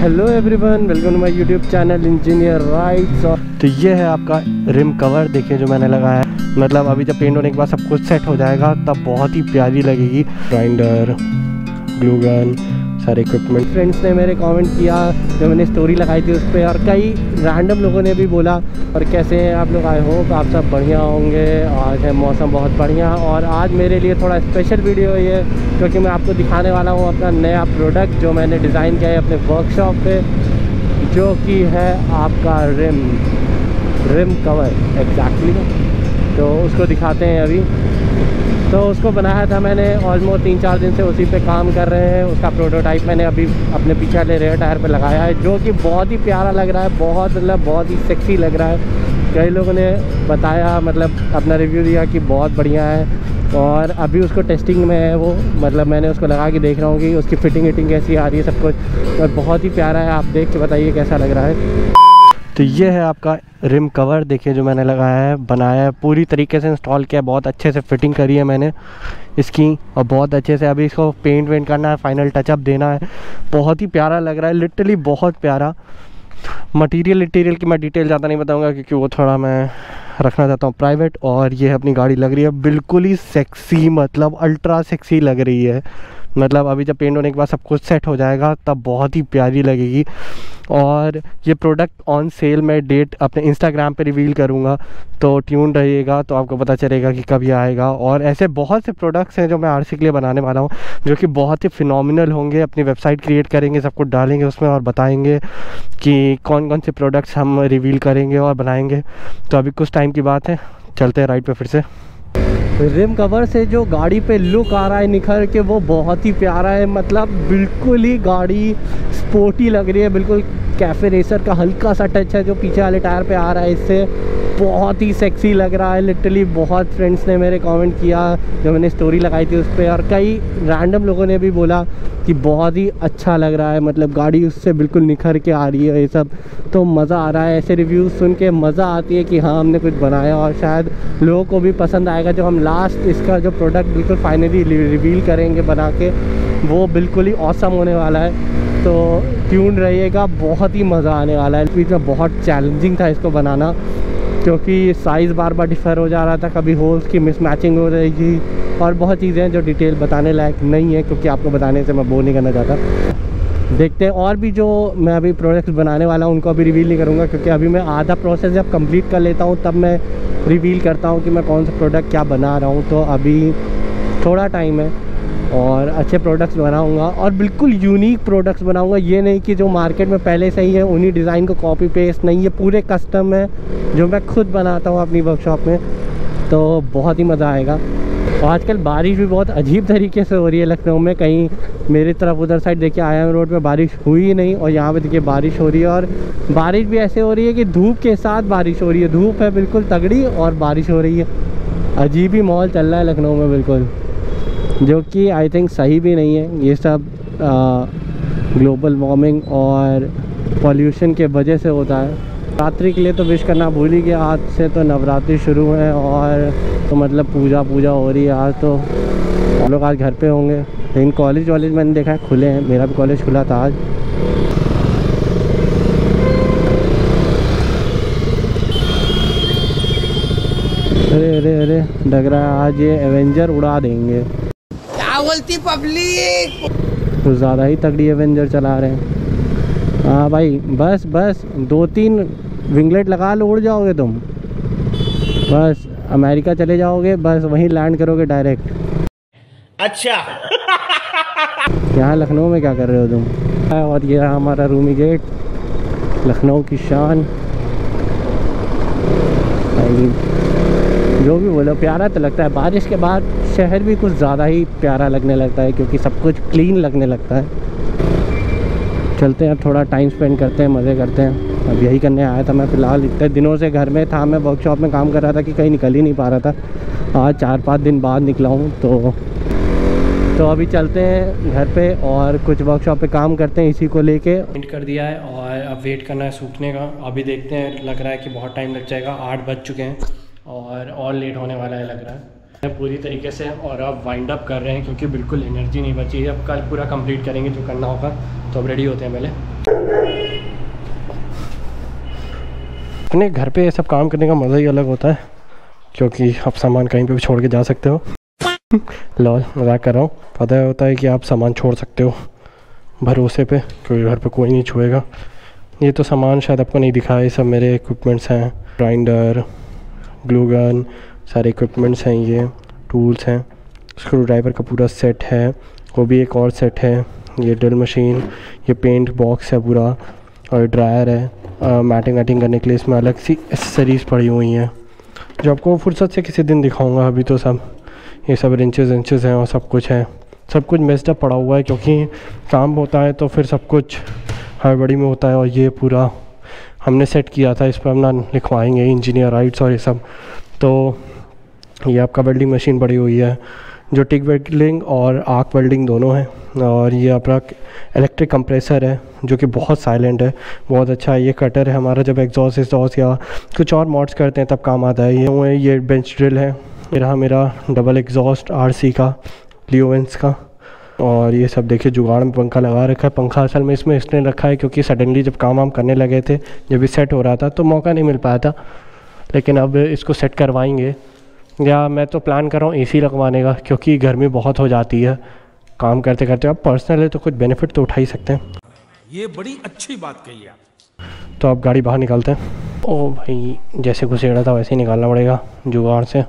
Hello everyone, welcome to my YouTube channel engineer rights. तो ये है आपका रिम कवर, देखिए जो मैंने लगाया है। मतलब अभी जब पेंट होने के बाद सब कुछ सेट हो जाएगा तब बहुत ही प्यारी लगेगी। ग्राइंडर, ग्लू गन, सारे इक्विपमेंट। फ्रेंड्स ने मेरे कमेंट किया जो मैंने स्टोरी लगाई थी उस पर, और कई रैंडम लोगों ने भी बोला और कैसे हैं आप लोग। आई होप आप सब बढ़िया होंगे। आज है मौसम बहुत बढ़िया, और आज मेरे लिए थोड़ा स्पेशल वीडियो है क्योंकि मैं आपको दिखाने वाला हूँ अपना नया प्रोडक्ट जो मैंने डिज़ाइन किया है अपने वर्कशॉप पे, जो कि है आपका रिम कवर एग्जैक्टली। तो उसको दिखाते हैं अभी। तो उसको बनाया था मैंने, ऑलमोस्ट 3-4 दिन से उसी पे काम कर रहे हैं। उसका प्रोटोटाइप मैंने अभी अपने पीछे वाले रेयर टायर पे लगाया है, जो कि बहुत ही प्यारा लग रहा है। बहुत ही सेक्सी लग रहा है। कई लोगों ने बताया, मतलब अपना रिव्यू दिया कि बहुत बढ़िया है, और अभी उसको टेस्टिंग में है वो। मतलब मैंने उसको लगा के देख रहा हूँ कि उसकी फिटिंग कैसी आ रही है, सब कुछ। और बहुत ही प्यारा है, आप देख के बताइए कैसा लग रहा है। तो ये है आपका रिम कवर, देखिए जो मैंने लगाया है, बनाया है, पूरी तरीके से इंस्टॉल किया है, बहुत अच्छे से फिटिंग करी है मैंने इसकी, और बहुत अच्छे से अभी इसको पेंट वेंट करना है, फाइनल टचअप देना है। बहुत ही प्यारा लग रहा है, लिटरली बहुत प्यारा। मटेरियल की मैं डिटेल ज़्यादा नहीं बताऊंगा क्योंकि वो थोड़ा मैं रखना चाहता हूँ प्राइवेट। और ये अपनी गाड़ी लग रही है बिल्कुल ही सेक्सी, मतलब अल्ट्रा सेक्सी लग रही है। मतलब अभी जब पेंट होने के बाद सब कुछ सेट हो जाएगा तब बहुत ही प्यारी लगेगी। और ये प्रोडक्ट ऑन सेल मैं डेट अपने इंस्टाग्राम पे रिवील करूँगा, तो ट्यून रहिएगा तो आपको पता चलेगा कि कब ये आएगा। और ऐसे बहुत से प्रोडक्ट्स हैं जो मैं आरसी के लिए बनाने वाला हूँ, जो कि बहुत ही फिनोमिनल होंगे। अपनी वेबसाइट क्रिएट करेंगे, सब कुछ डालेंगे उसमें और बताएंगे कि कौन कौन से प्रोडक्ट्स हम रिवील करेंगे और बनाएंगे। तो अभी कुछ टाइम की बात है, चलते हैं राइड पे फिर से। रिम कवर से जो गाड़ी पे लुक आ रहा है निखर के, वो बहुत ही प्यारा है। मतलब बिल्कुल ही गाड़ी स्पोर्टी लग रही है, बिल्कुल कैफे रेसर का हल्का सा टच है जो पीछे वाले टायर पे आ रहा है। इससे बहुत ही सेक्सी लग रहा है लिटरली। बहुत फ्रेंड्स ने मेरे कमेंट किया जो मैंने स्टोरी लगाई थी उस पर, और कई रैंडम लोगों ने भी बोला कि बहुत ही अच्छा लग रहा है। मतलब गाड़ी उससे बिल्कुल निखर के आ रही है, ये सब तो मज़ा आ रहा है। ऐसे रिव्यूज़ सुन के मज़ा आती है कि हाँ हमने कुछ बनाया, और शायद लोगों को भी पसंद आएगा। जो हम लास्ट इसका जो प्रोडक्ट बिल्कुल फाइनली रिवील करेंगे बना के, वो बिल्कुल ही ऑसम होने वाला है। तो ट्यून रहिएगा, बहुत ही मज़ा आने वाला है। बीच में बहुत चैलेंजिंग था इसको बनाना क्योंकि साइज़ बार बार डिफ़र हो जा रहा था, कभी होल्स की मिसमैचिंग हो रही थी, और बहुत चीज़ें हैं जो डिटेल बताने लायक नहीं है क्योंकि आपको बताने से मैं बोर नहीं करना चाहता। देखते हैं, और भी जो मैं अभी प्रोडक्ट्स बनाने वाला हूँ उनको अभी रिवील नहीं करूँगा क्योंकि अभी मैं आधा प्रोसेस जब कंप्लीट कर लेता हूँ तब मैं रिवील करता हूँ कि मैं कौन सा प्रोडक्ट क्या बना रहा हूँ। तो अभी थोड़ा टाइम है और अच्छे प्रोडक्ट्स बनाऊंगा, और बिल्कुल यूनिक प्रोडक्ट्स बनाऊंगा। ये नहीं कि जो मार्केट में पहले से ही है उन्हीं डिज़ाइन को कॉपी पेस्ट नहीं, ये पूरे कस्टम है जो मैं खुद बनाता हूँ अपनी वर्कशॉप में। तो बहुत ही मज़ा आएगा। और आजकल बारिश भी बहुत अजीब तरीके से हो रही है लखनऊ में। कहीं मेरी तरफ उधर साइड देखिए IIM रोड पे बारिश हुई ही नहीं, और यहाँ पे देखिए बारिश हो रही है। और बारिश भी ऐसे हो रही है कि धूप के साथ बारिश हो रही है। धूप है बिल्कुल तगड़ी और बारिश हो रही है। अजीब ही माहौल चल रहा है लखनऊ में बिल्कुल, जो कि आई थिंक सही भी नहीं है। ये सब ग्लोबल वार्मिंग और पॉल्यूशन के वजह से होता है। रात्रि के लिए तो विश करना भूल ही गया। आज से तो नवरात्रि शुरू है, और तो मतलब पूजा हो रही है आज। तो हम लोग आज घर पे होंगे, लेकिन कॉलेज मैंने देखा है खुले हैं। मेरा भी कॉलेज खुला था आज। अरे लग रहा है आज ये एवेंजर उड़ा देंगे। क्या बोलती पब्लिक, कुछ ज़्यादा ही तगड़ी एवेंजर चला रहे हैं। हाँ भाई, बस 2-3 विंगलेट लगा लो, उड़ जाओगे तुम। बस अमेरिका चले जाओगे, बस वहीं लैंड करोगे डायरेक्ट। अच्छा यहाँ लखनऊ में क्या कर रहे हो तुम? और ये रहा हमारा रूमी गेट, लखनऊ की शान। जो भी बोलो, प्यारा तो लगता है। बारिश के बाद शहर भी कुछ ज़्यादा ही प्यारा लगने लगता है क्योंकि सब कुछ क्लीन लगने लगता है। चलते हैं, थोड़ा टाइम स्पेंड करते हैं, मज़े करते हैं। अब यही करने आया था मैं। फ़िलहाल इतने दिनों से घर में था, मैं वर्कशॉप में काम कर रहा था कि कहीं निकल ही नहीं पा रहा था। आज 4-5 दिन बाद निकला हूँ। तो अभी चलते हैं घर पे और कुछ वर्कशॉप पे काम करते हैं, इसी को लेके पेंट कर दिया है और अब वेट करना है सूखने का। अभी देखते हैं, लग रहा है कि बहुत टाइम लग जाएगा। 8 बज चुके हैं और लेट होने वाला है लग रहा है। पूरी तरीके से और अब वाइंड अप कर रहे हैं क्योंकि बिल्कुल एनर्जी नहीं बची है। अब कल पूरा कंप्लीट करेंगे जो करना होगा। तो अब रेडी होते हैं पहले। अपने घर पे ये सब काम करने का मज़ा ही अलग होता है क्योंकि आप सामान कहीं पे भी छोड़ के जा सकते हो। लॉल मजाक कर रहा हूँ। पता होता है कि आप सामान छोड़ सकते हो भरोसे पे, क्योंकि घर पे कोई नहीं छुएगा। ये तो सामान शायद आपको नहीं दिखा है, ये सब मेरे इक्विपमेंट्स हैं। ग्राइंडर, ग्लू गन, सारे इक्विपमेंट्स हैं, ये टूल्स हैं। स्क्रू ड्राइवर का पूरा सेट है, वो भी एक और सेट है। ये ड्रिल मशीन, ये पेंट बॉक्स है पूरा, और ड्रायर है। मैटिंग वैटिंग करने के लिए इसमें अलग सी एक्सेसरीज़ पड़ी हुई हैं जो आपको फुर्सत से किसी दिन दिखाऊंगा। अभी तो सब ये सब रिंचेस हैं और सब कुछ है। सब कुछ मेस्ड अप पड़ा हुआ है क्योंकि काम होता है तो फिर सब कुछ हड़बड़ी में होता है। और ये पूरा हमने सेट किया था, इस पर हम ना लिखवाएंगे इंजीनियर राइट्स और ये सब। तो ये आपका वेल्डिंग मशीन पड़ी हुई है जो टिक वेल्डिंग और आर्क वेल्डिंग दोनों है। और ये आपका इलेक्ट्रिक कंप्रेसर है जो कि बहुत साइलेंट है, बहुत अच्छा है। ये कटर है हमारा, जब एग्जॉस्ट या कुछ और मॉड्स करते हैं तब काम आता है। ये बेंच ड्रिल है। ये रहा मेरा डबल एग्जॉस्ट RC का, लियोवेंस का। और ये सब देखिए जुगाड़ में पंखा लगा रखा है। पंखा असल में इसमें इसने रखा है क्योंकि सडनली जब काम करने लगे थे, जब ये सेट हो रहा था तो मौका नहीं मिल पाया था। लेकिन अब इसको सेट करवाएंगे, या मैं तो प्लान कर रहा हूँ AC लगवाने का क्योंकि गर्मी बहुत हो जाती है काम करते करते। अब पर्सनल है तो कुछ बेनिफिट तो उठा ही सकते हैं। ये बड़ी अच्छी बात कही आप। तो अब गाड़ी बाहर निकालते हैं। ओ भाई, जैसे घुसेड़ा था वैसे ही निकालना पड़ेगा जुगाड़ से।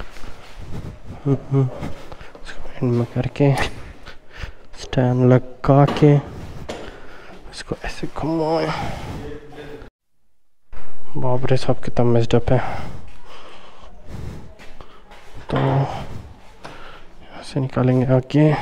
में करके स्टैंड लगा के इसको ऐसे घुमाए। बाप रे, सब कितना मेस्ड अप है। तो ऐसे निकालेंगे आगे।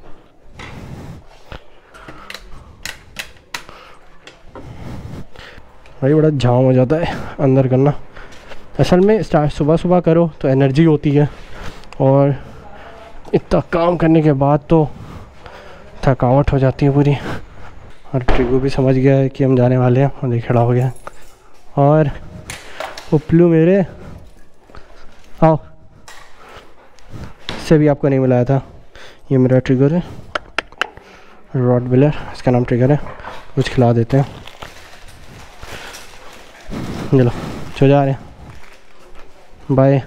भाई बड़ा जाम हो जाता है अंदर करना। असल में स्टार्ट सुबह सुबह करो तो एनर्जी होती है, और इतना काम करने के बाद तो थकावट हो जाती है पूरी। और ट्रिगो भी समझ गया है कि हम जाने वाले हैं, और खड़ा हो गया। और उपलू मेरे आओ, इससे भी आपको नहीं मिलाया था। ये मेरा ट्रिगर है, रॉटविलर, इसका नाम ट्रिगर है। कुछ खिला देते हैं। चलो चो जा रहे हैं, बाय।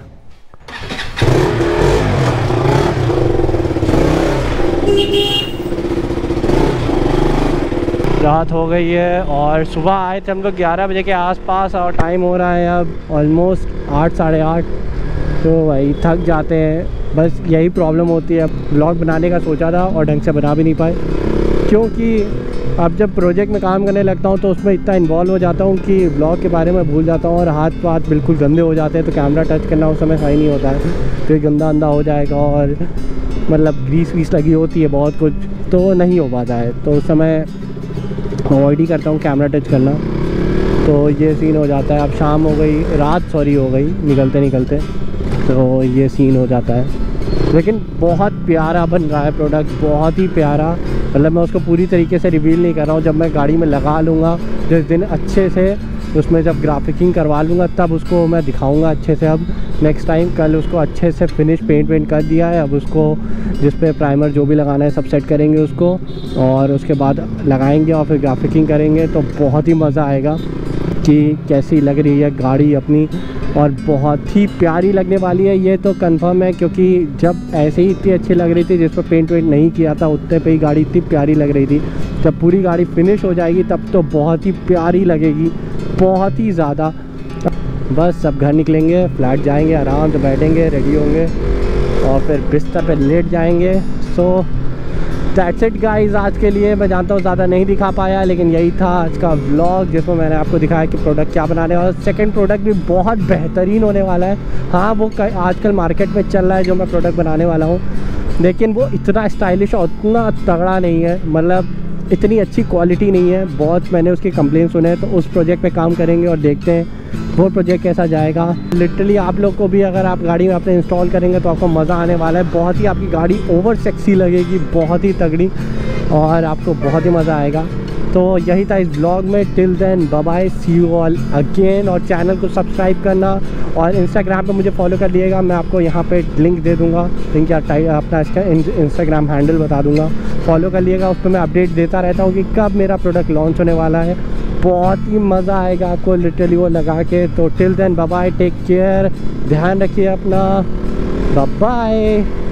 रात हो गई है और सुबह आए थे हम लोग 11 बजे के आसपास, और टाइम हो रहा है अब ऑलमोस्ट 8 साढ़े 8। तो भाई थक जाते हैं, बस यही प्रॉब्लम होती है। अब ब्लॉग बनाने का सोचा था और ढंग से बना भी नहीं पाए, क्योंकि अब जब प्रोजेक्ट में काम करने लगता हूँ तो उसमें इतना इन्वॉल्व हो जाता हूँ कि ब्लॉग के बारे में भूल जाता हूँ, और हाथ बिल्कुल गंदे हो जाते हैं। तो कैमरा टच करना उस समय सही नहीं होता है, तो गंदा अंदा हो जाएगा, और मतलब ग्रीस वीस लगी होती है बहुत कुछ, तो नहीं हो पाता है। तो उस समय अवॉइड ही करता हूँ कैमरा टच करना। तो ये सीन हो जाता है। अब शाम हो गई, रात हो गई निकलते निकलते, तो ये सीन हो जाता है। लेकिन बहुत प्यारा बन रहा है प्रोडक्ट, बहुत ही प्यारा। मतलब मैं उसको पूरी तरीके से रिवील नहीं कर रहा हूँ। जब मैं गाड़ी में लगा लूँगा जिस दिन अच्छे से, उसमें जब ग्राफिकिंग करवा लूँगा तब उसको मैं दिखाऊँगा अच्छे से। अब नेक्स्ट टाइम कल उसको अच्छे से फिनिश पेंट कर दिया है। अब उसको जिस पे प्राइमर जो भी लगाना है सब सेट करेंगे उसको, और उसके बाद लगाएंगे और फिर ग्राफिकिंग करेंगे। तो बहुत ही मज़ा आएगा कि कैसी लग रही है गाड़ी अपनी, और बहुत ही प्यारी लगने वाली है, ये तो कंफर्म है। क्योंकि जब ऐसे ही इतनी अच्छी लग रही थी, जिस पर पेंट वेंट नहीं किया था, उतने पे ही गाड़ी इतनी प्यारी लग रही थी। जब पूरी गाड़ी फिनिश हो जाएगी तब तो बहुत ही प्यारी लगेगी, बहुत ही ज़्यादा। बस सब घर निकलेंगे, फ्लैट जाएंगे, आराम से बैठेंगे, रेडी होंगे और फिर बिस्तर पे लेट जाएंगे। सो दैट्स इट गाइस आज के लिए। मैं जानता हूँ ज़्यादा नहीं दिखा पाया, लेकिन यही था आज का व्लॉग जिसमें मैंने आपको दिखाया कि प्रोडक्ट क्या बनाने वाला। सेकंड प्रोडक्ट भी बहुत बेहतरीन होने वाला है। हाँ, वो आजकल मार्केट में चल रहा है जो मैं प्रोडक्ट बनाने वाला हूँ, लेकिन वो इतना स्टाइलिश और उतना तगड़ा नहीं है, मतलब इतनी अच्छी क्वालिटी नहीं है। बहुत मैंने उसके कंप्लेन सुने हैं, तो उस प्रोजेक्ट पे काम करेंगे और देखते हैं वो प्रोजेक्ट कैसा जाएगा। लिटरली आप लोग को भी अगर आप गाड़ी में अपने इंस्टॉल करेंगे तो आपको मज़ा आने वाला है। बहुत ही आपकी गाड़ी ओवर सेक्सी लगेगी, बहुत ही तगड़ी, और आपको बहुत ही मज़ा आएगा। तो यही था इस ब्लॉग में। Till then bye bye, see you all again. और चैनल को सब्सक्राइब करना और इंस्टाग्राम पे मुझे फॉलो कर लिएगा, मैं आपको यहाँ पे लिंक दे दूँगा, लिंक या अपना इसका इंस्टाग्राम हैंडल बता दूँगा, फॉलो कर लिएगा। उस पर मैं अपडेट देता रहता हूँ कि कब मेरा प्रोडक्ट लॉन्च होने वाला है। बहुत ही मज़ा आएगा आपको लिटरली वो लगा के। तो till then bye bye, take care, ध्यान रखिए अपना, बाय बाय।